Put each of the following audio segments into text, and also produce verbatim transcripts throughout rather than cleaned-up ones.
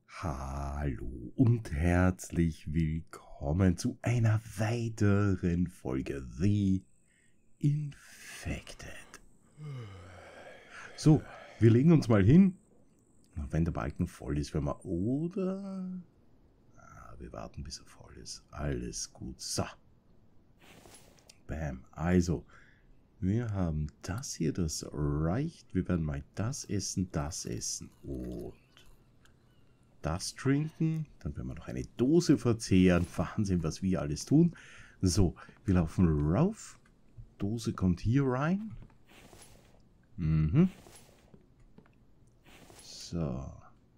Hallo und herzlich willkommen zu einer weiteren Folge The Infected. So, wir legen uns mal hin. Wenn der Balken voll ist, wenn wir... Oder... Ah, wir warten, bis er voll ist. Alles gut. So. Bam. Also, wir haben das hier, das reicht. Wir werden mal das essen, das essen und das trinken. Dann werden wir noch eine Dose verzehren. Wahnsinn, was wir alles tun. So, wir laufen rauf. Dose kommt hier rein. Mhm. So.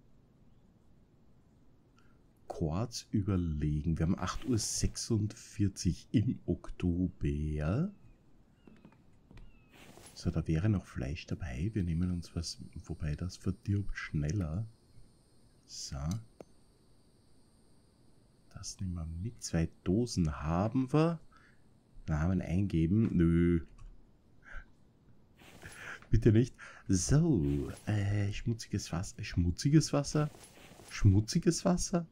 Kurz überlegen. Wir haben acht Uhr sechsundvierzig im Oktober. So, da wäre noch Fleisch dabei. Wir nehmen uns was, wobei das verdirbt schneller. So. Das nehmen wir mit. Zwei Dosen haben wir. Namen eingeben. Nö. Bitte nicht. So. Äh, schmutziges Wasser. Schmutziges Wasser? Schmutziges Wasser?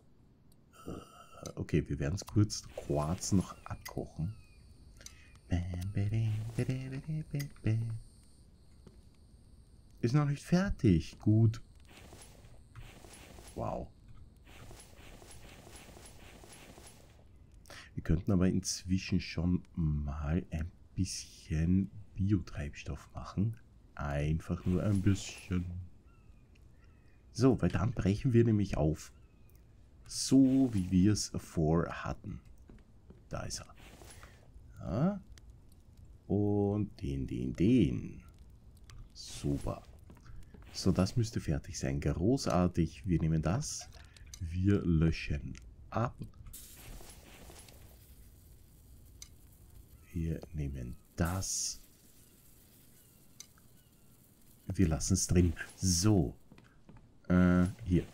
Okay, wir werden es kurz Quarz noch abkochen. Ist noch nicht fertig. Gut. Wow. Wir könnten aber inzwischen schon mal ein bisschen Biotreibstoff machen. Einfach nur ein bisschen. So, weil dann brechen wir nämlich auf. So wie wir es vorhatten. Da ist er. Ja. Und den, den, den. Super. So, das müsste fertig sein. Großartig. Wir nehmen das. Wir löschen ab. Wir nehmen das. Wir lassen es drin. So. Äh, hier.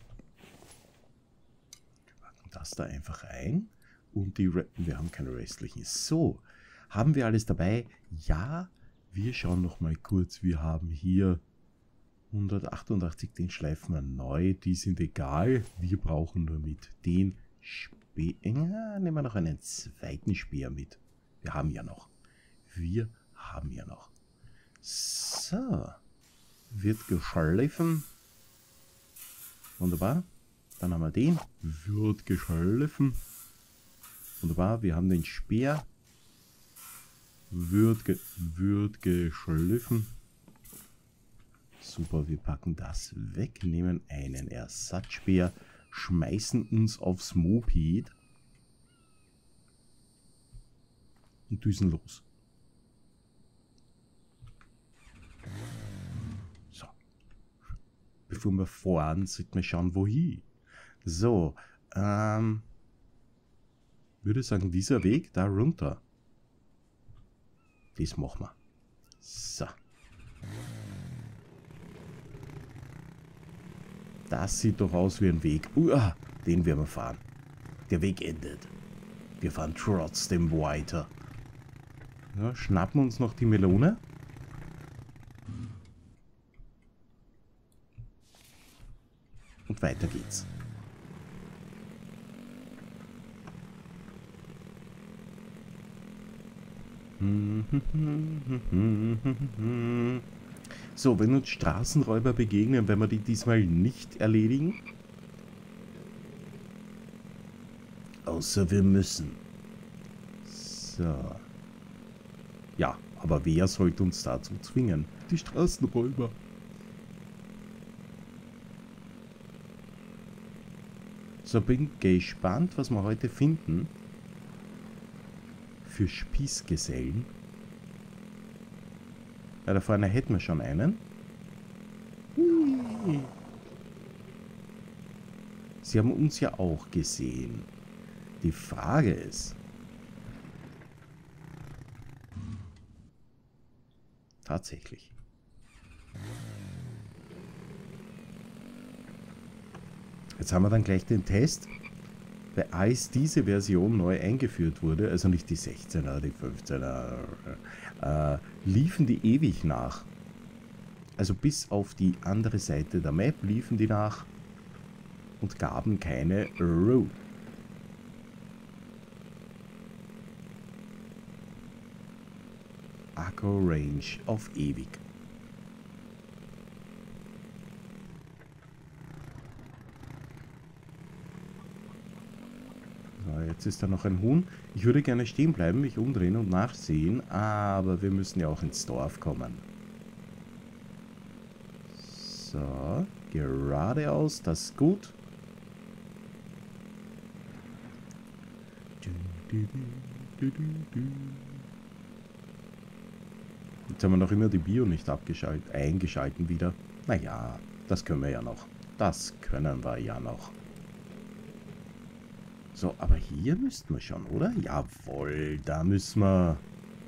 Wir packen das da einfach rein. Und die Re wir haben keine restlichen. So. Haben wir alles dabei? Ja. Wir schauen noch mal kurz. Wir haben hier hundertachtundachtzig, den schleifen wir neu. Die sind egal. Wir brauchen nur mit den Speer. Ja, nehmen wir noch einen zweiten Speer mit. Wir haben ja noch. Wir haben ja noch. So. Wird geschliffen. Wunderbar. Dann haben wir den. Wird geschliffen. Wunderbar. Wir haben den Speer. Wird, ge wird geschliffen. Super, wir packen das weg, nehmen einen Ersatzspeer, schmeißen uns aufs Moped und düsen los. So. Bevor wir fahren, sollten wir schauen, wohin. So, ähm, würde sagen, dieser Weg da runter. Das machen wir. So. Das sieht doch aus wie ein Weg. Uah, den werden wir fahren. Der Weg endet. Wir fahren trotzdem weiter. Ja, schnappen uns noch die Melone. Und weiter geht's. So, wenn uns Straßenräuber begegnen, werden wir die diesmal nicht erledigen. Außer wir müssen. So. Ja, aber wer sollte uns dazu zwingen? Die Straßenräuber. So, bin gespannt, was wir heute finden. Für Spießgesellen. Ja, da vorne hätten wir schon einen. Hui. Sie haben uns ja auch gesehen. Die Frage ist... Tatsächlich. Jetzt haben wir dann gleich den Test. Weil als diese Version neu eingeführt wurde, also nicht die sechzehner, die fünfzehner, äh, liefen die ewig nach. Also bis auf die andere Seite der Map liefen die nach. und gaben keine Ruhe. Akku Range auf ewig. So, jetzt ist da noch ein Huhn. Ich würde gerne stehen bleiben, mich umdrehen und nachsehen, aber wir müssen ja auch ins Dorf kommen. So, geradeaus, das ist gut. Jetzt haben wir noch immer die Bio nicht abgeschaltet, eingeschalten wieder. Naja, das können wir ja noch. Das können wir ja noch. So, aber hier müssten wir schon, oder? Jawohl, da müssen wir.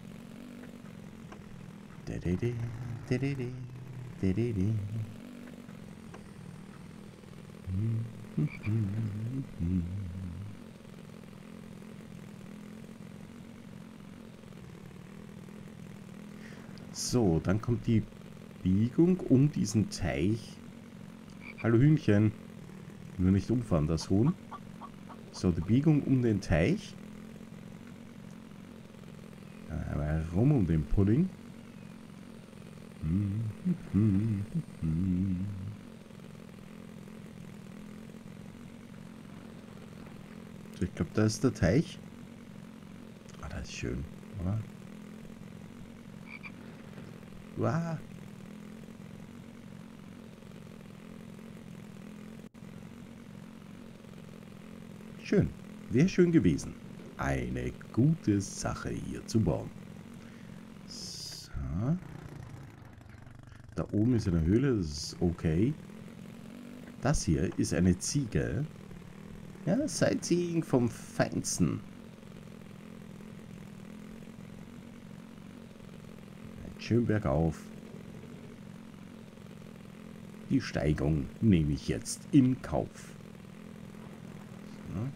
So, dann kommt die Biegung um diesen Teich. Hallo Hühnchen. Nur nicht umfahren, das Huhn. So, die Biegung um den Teich. Dann einmal rum um den Pudding. So, ich glaube, da ist der Teich. Ah, das ist schön, oder? Wow. Schön. Wäre schön gewesen. Eine gute Sache hier zu bauen. So. Da oben ist eine Höhle, das ist okay. Das hier ist eine Ziege. Ja, Sightseeing vom Feinsten. Schön bergauf. Die Steigung nehme ich jetzt in Kauf. So.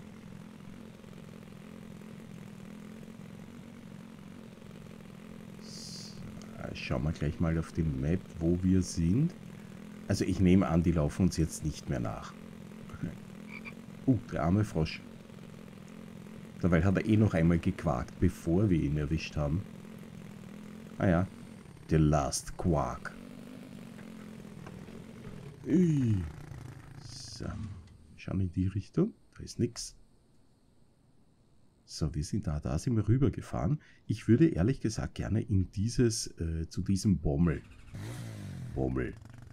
So, schauen wir gleich mal auf die Map, wo wir sind. Also ich nehme an, die laufen uns jetzt nicht mehr nach. Uh, der arme Frosch. Dabei hat er eh noch einmal gequakt, bevor wir ihn erwischt haben. Ah ja, The Last Quark. So, schauen in die Richtung. Da ist nichts. So, wir sind da. Da sind wir rübergefahren. Ich würde ehrlich gesagt gerne in dieses, äh, zu diesem Bommel. Bommel.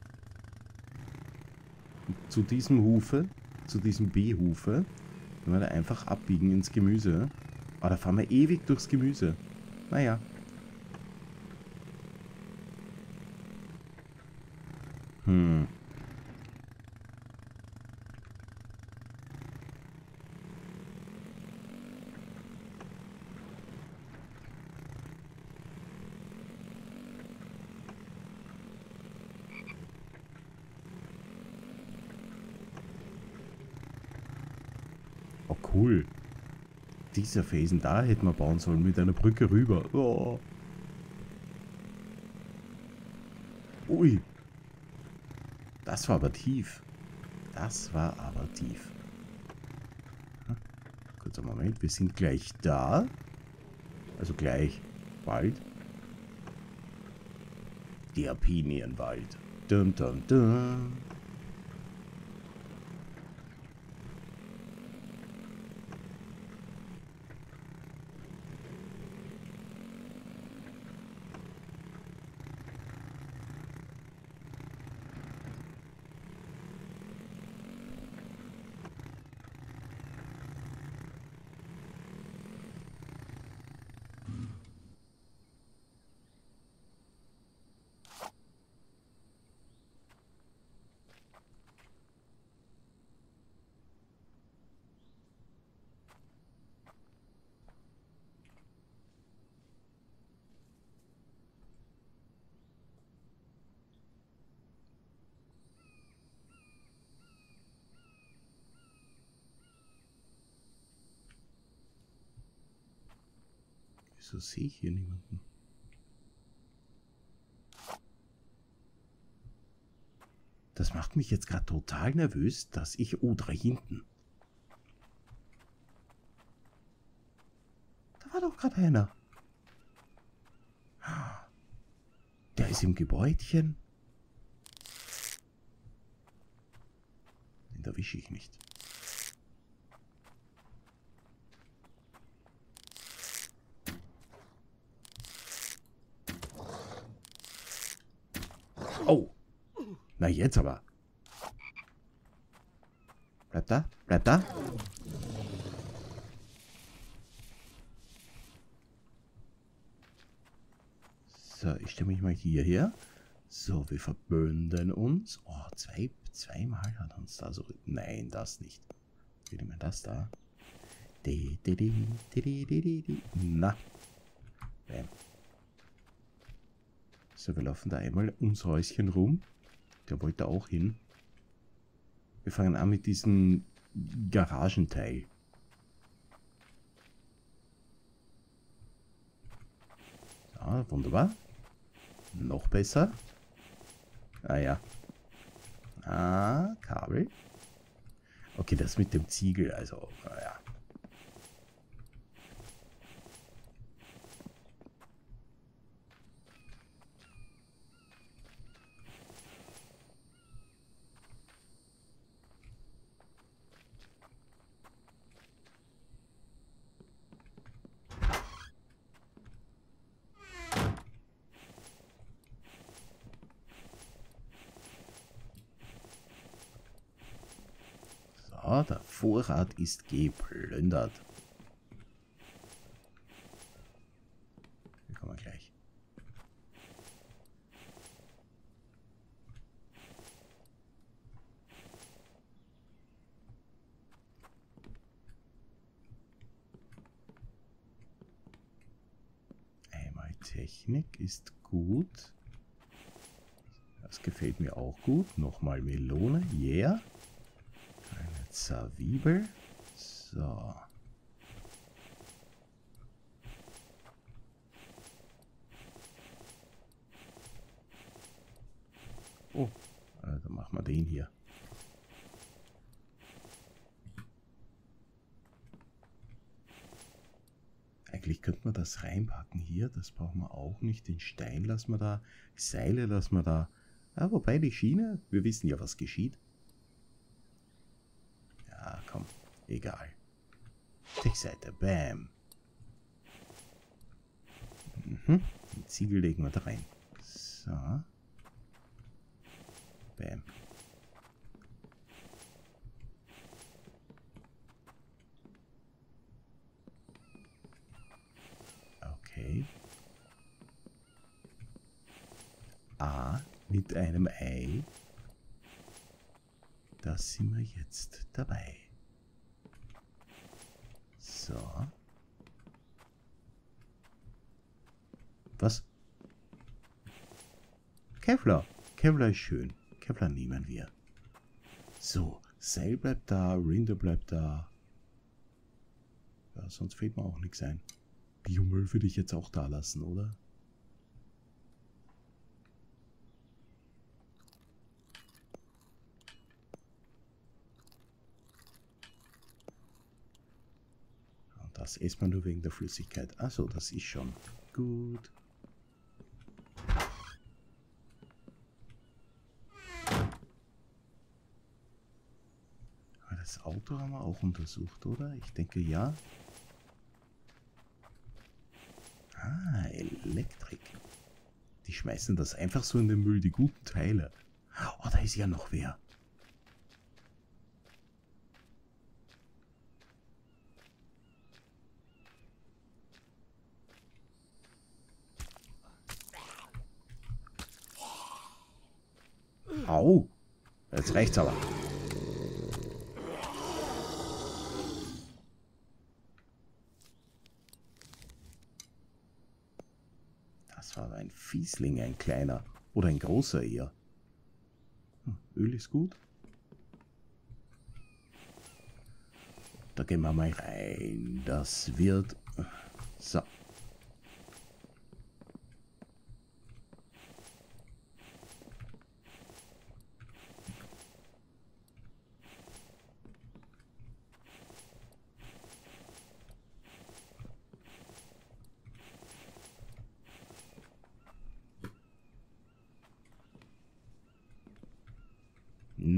Zu diesem Hufe, zu diesem B-Hufe, wenn wir da einfach abbiegen ins Gemüse. Aber da fahren wir ewig durchs Gemüse. Naja. Hm. Oh, cool. Dieser Felsen da hätten wir bauen sollen mit einer Brücke rüber. Oh. Ui. Das war aber tief. Das war aber tief. Hm. Kurzer Moment, wir sind gleich da. Also gleich. Bald. Der Pinienwald. Dum, dum, dum. Wieso sehe ich hier niemanden? Das macht mich jetzt gerade total nervös, dass ich... Oh, da hinten. Da war doch gerade einer. Der ist im Gebäudchen. Den erwische ich nicht. Oh. Na jetzt aber. Bleib da, bleib da. So, ich stelle mich mal hierher. So, wir verbünden uns. Oh, zwei, zweimal hat uns da so... Nein, das nicht. Wie nehmen wir das da? Di, di, di, di, di, di, di. Na. Bam. So, wir laufen da einmal ums Häuschen rum. Der wollte auch hin. Wir fangen an mit diesem Garagenteil. So, wunderbar. Noch besser. Ah ja. Ah, Kabel. Okay, das mit dem Ziegel, also, naja. So, der Vorrat ist geplündert. Hier kommen wir gleich. Einmal Technik ist gut. Das gefällt mir auch gut. Nochmal Melone, yeah. Eine Zwiebel. So. Oh, äh, dann machen wir den hier. Eigentlich könnte man das reinpacken hier. Das brauchen wir auch nicht. Den Stein lassen wir da. Die Seile lassen wir da. Ja, wobei die Schiene, wir wissen ja, was geschieht. Ja, komm, egal. Tischseite, bam. Mhm. Die Ziegel legen wir da rein. So. Bam. Okay. A mit einem Ei. Da sind wir jetzt dabei. So. Was? Kevlar. Kevlar ist schön. Kevlar nehmen wir. So, Seil bleibt da, Rinder bleibt da. Ja, sonst fällt mir auch nichts ein. Biomüll würde ich jetzt auch da lassen, oder? Und das isst man nur wegen der Flüssigkeit. Achso, das ist schon gut. Das Auto haben wir auch untersucht, oder? Ich denke, ja. Ah, Elektrik. Die schmeißen das einfach so in den Müll, die guten Teile. Oh, da ist ja noch wer. Au. Jetzt reicht's aber. Das war ein Fiesling, ein kleiner. Oder ein großer eher. Hm, Öl ist gut. Da gehen wir mal rein. Das wird... So.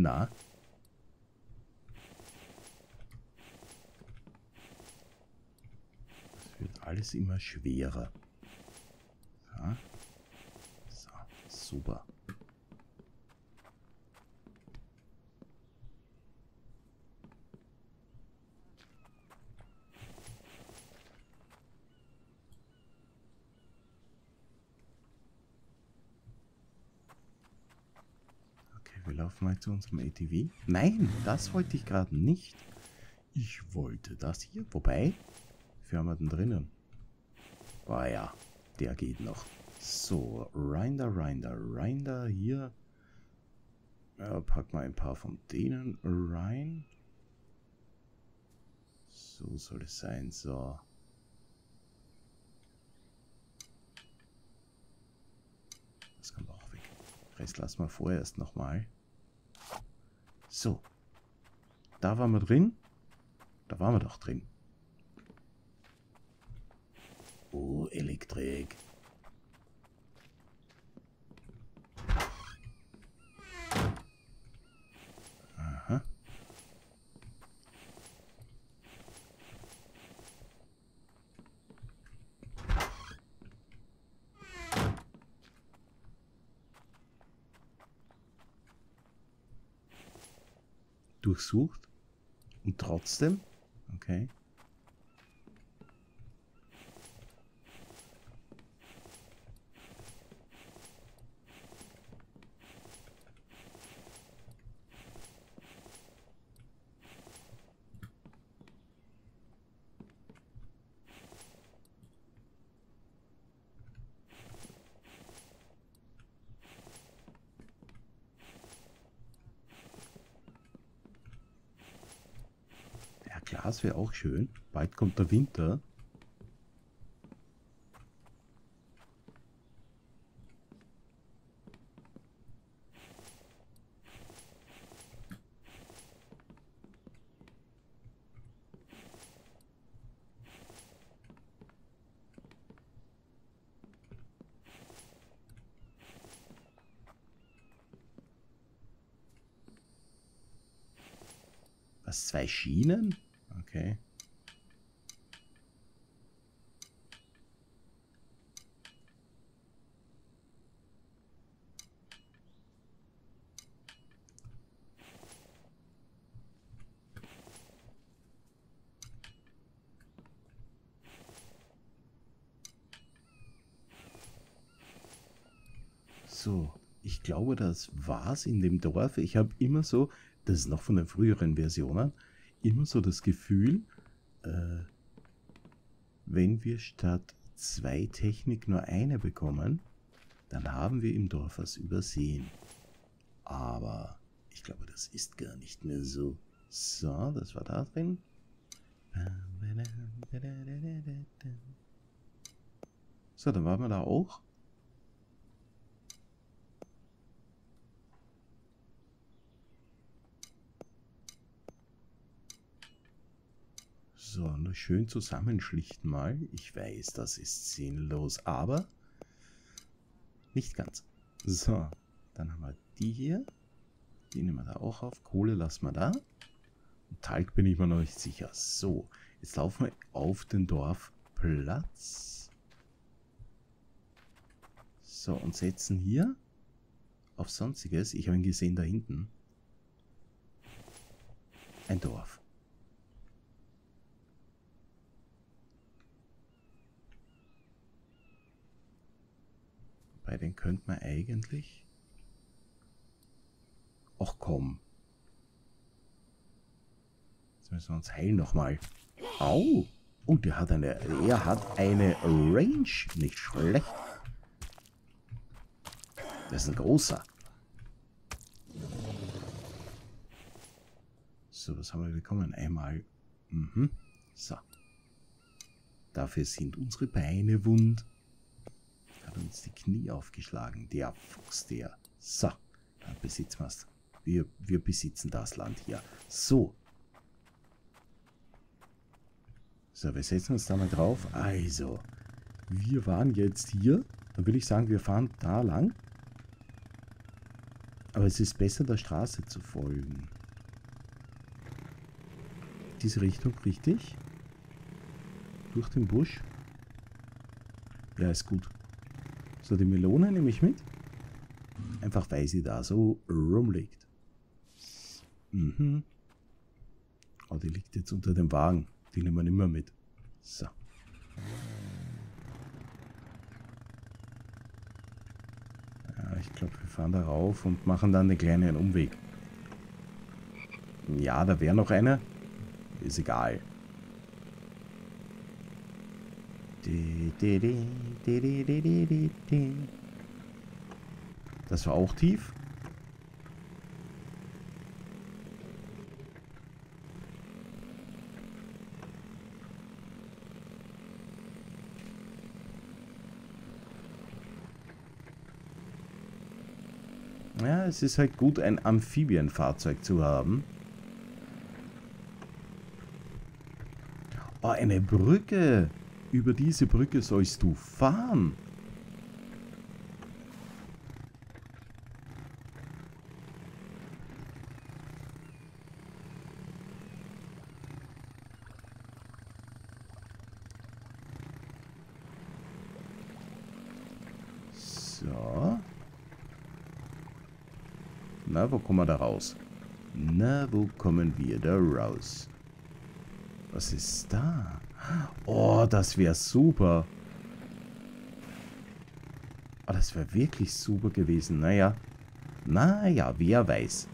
Na? Es wird alles immer schwerer. Ja. So, super. Wir laufen mal zu unserem A T V. Nein, das wollte ich gerade nicht. Ich wollte das hier. Wobei, wir haben wir denn drinnen? Ah ja, der geht noch. So, Rinder, Rinder, Rinder hier. Ja, pack mal ein paar von denen rein. So soll es sein. So. Das kommt auch weg. Rest lassen wir vorerst nochmal. So. Da waren wir drin. Da waren wir doch drin. Oh, Elektrik. Aha. Durchsucht. Und trotzdem. Okay. Glas wäre auch schön. Bald kommt der Winter. Was, zwei Schienen? Okay. So, ich glaube, das war's in dem Dorf. Ich habe immer so, das ist noch von den früheren Versionen, immer so das Gefühl, äh, wenn wir statt zwei Technik nur eine bekommen, dann haben wir im Dorf was übersehen. Aber ich glaube, das ist gar nicht mehr so. So, das war da drin. So, dann waren wir da auch. So, nur schön zusammenschlichten mal. Ich weiß, das ist sinnlos, aber nicht ganz. So, dann haben wir die hier. Die nehmen wir da auch auf. Kohle lassen wir da. Und Talg bin ich mir noch nicht sicher. So, jetzt laufen wir auf den Dorfplatz. So, und setzen hier auf Sonstiges. Ich habe ihn gesehen da hinten. Ein Dorf. Bei den könnte man eigentlich... Ach komm. Jetzt müssen wir uns heilen nochmal. Au! Oh, der hat eine... Er hat eine Range. Nicht schlecht. Das ist ein großer. So, was haben wir bekommen? Einmal. Mhm. So. Dafür sind unsere Beine wund. Hat uns die Knie aufgeschlagen. Der Fuchs, der. So. Dann besitzen wir es. Wir, wir besitzen das Land hier. So. So, wir setzen uns da mal drauf. Also, wir waren jetzt hier. Dann würde ich sagen, wir fahren da lang. Aber es ist besser, der Straße zu folgen. Diese Richtung, richtig? Durch den Busch? Ja, ist gut. So, die Melone nehme ich mit. Einfach weil sie da so rumliegt. Mhm. Oh, die liegt jetzt unter dem Wagen. Die nehmen wir nicht mehr mit. So. Ja, ich glaube, wir fahren da rauf und machen dann einen kleinen Umweg. Ja, da wäre noch eine. Ist egal. Das war auch tief. Ja, es ist halt gut, ein Amphibienfahrzeug zu haben. Oh, eine Brücke. Über diese Brücke sollst du fahren. So. Na, wo kommen wir da raus? Na, wo kommen wir da raus? Was ist da? Oh, das wäre super. Oh, das wäre wirklich super gewesen. Naja. Naja, wer weiß.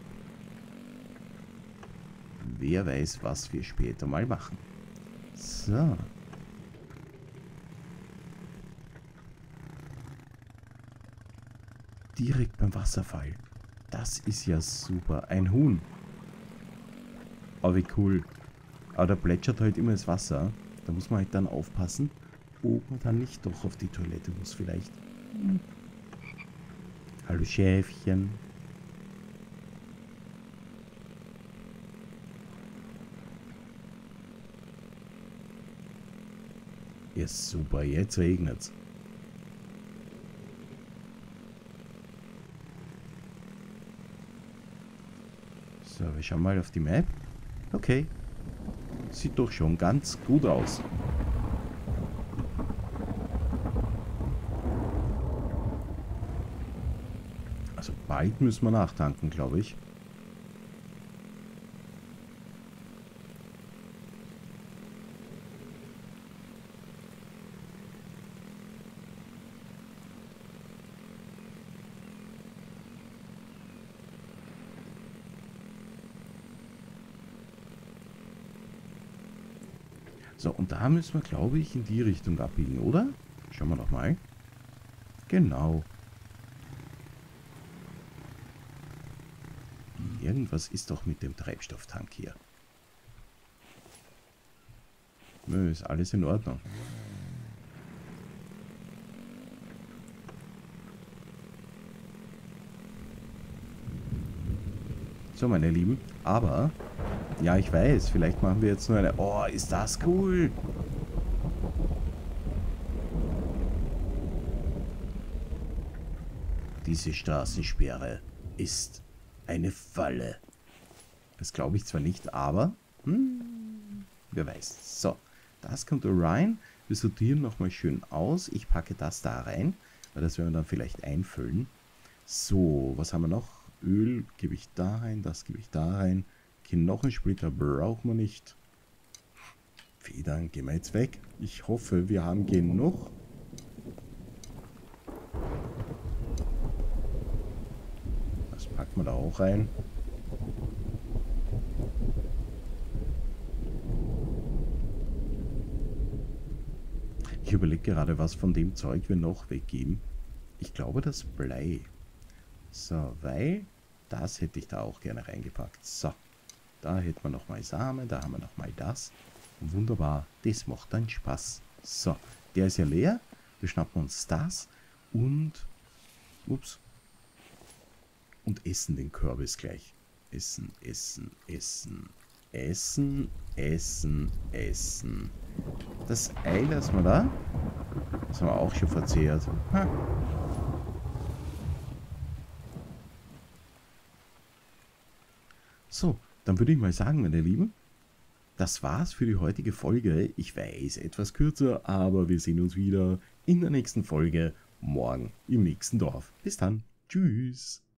Wer weiß, was wir später mal machen. So. Direkt beim Wasserfall. Das ist ja super. Ein Huhn. Oh, wie cool. Aber da plätschert halt immer das Wasser. Da muss man halt dann aufpassen, ob man dann nicht doch auf die Toilette muss vielleicht. Hm. Hallo Schäfchen. Ja super, jetzt regnet's. So, wir schauen mal auf die Map. Okay. Sieht doch schon ganz gut aus. Also bald müssen wir nachtanken, glaube ich. So, und da müssen wir, glaube ich, in die Richtung abbiegen, oder? Schauen wir doch mal. Genau. Irgendwas ist doch mit dem Treibstofftank hier. Nö, ist alles in Ordnung. So, meine Lieben, aber... Ja, ich weiß, vielleicht machen wir jetzt nur eine... Oh, ist das cool! Diese Straßensperre ist eine Falle. Das glaube ich zwar nicht, aber... Hm, wer weiß. So, das kommt da rein. Wir sortieren nochmal schön aus. Ich packe das da rein, weil das werden wir dann vielleicht einfüllen. So, was haben wir noch? Öl gebe ich da rein, das gebe ich da rein. Knochensplitter brauchen wir nicht. Federn gehen wir jetzt weg. Ich hoffe, wir haben genug. Das packen wir da auch rein. Ich überlege gerade, was von dem Zeug wir noch weggeben. Ich glaube, das Blei. So, weil das hätte ich da auch gerne reingepackt. So. Da hätten wir nochmal Samen, da haben wir nochmal das. Wunderbar, das macht dann Spaß. So, der ist ja leer. Wir schnappen uns das und, ups, und essen den Kürbis gleich. Essen, essen, essen, essen, essen, essen. Das Ei lassen wir da. Das haben wir auch schon verzehrt. Ha. So, dann würde ich mal sagen, meine Lieben, das war's für die heutige Folge. Ich weiß, etwas kürzer, aber wir sehen uns wieder in der nächsten Folge morgen im nächsten Dorf. Bis dann. Tschüss.